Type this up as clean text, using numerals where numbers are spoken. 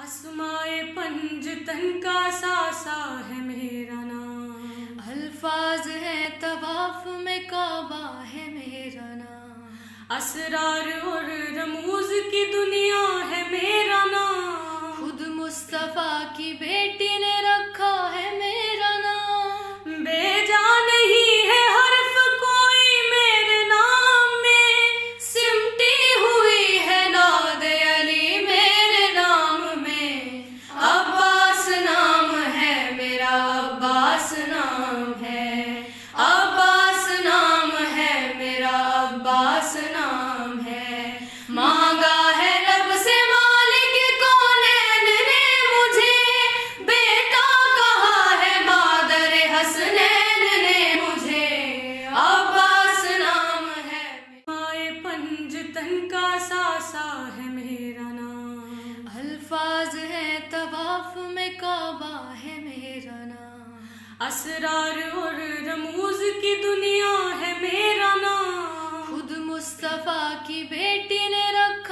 आसमाए पंजतन का सासा है मेरा नाम, अल्फाज है तवाफ में काबा है मेरा नाम, असरार और रमूज की दुनिया है मेरा नाम, खुद मुस्तफा की बेटी ने रखा है मेरा नाम, बेजा नहीं है हर्फ कोई मेरे नाम में, सिमटी हुई है नाद अली मेरे नाम में, अब्बास नाम है मेरा, अब्बास नाम है, अब्बास नाम है मेरा, अब्बास नाम है। मांगा है रब से मालिक कौनैन ने मुझे, बेटा कहा है मादर हसनैन ने मुझे, अब्बास नाम है। आसमाए पंजतन का सासा है मेरा नाम, अल्फाज है तवाफ में काबा है मेरा नाम, असरार और रमूज की दुनिया है मेरा नाम, खुद मुस्तफा की बेटी ने रखा